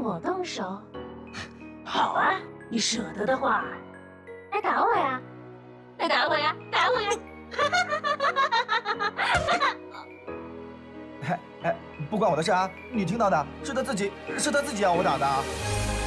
我动手？好啊，你舍得的话，来打我呀！来打我呀！打我呀！ 哎，不关我的事啊！你听到的是他自己要我打的。